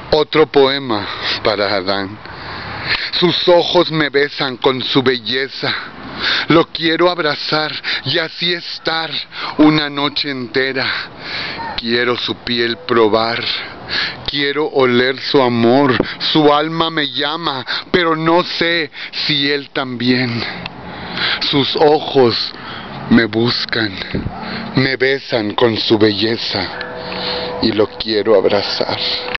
Otro poema para Adán. Sus ojos me besan con su belleza. Lo quiero abrazar y así estar una noche entera. Quiero su piel probar. Quiero oler su amor. Su alma me llama, pero no sé si él también. Sus ojos me buscan, me besan con su belleza y lo quiero abrazar.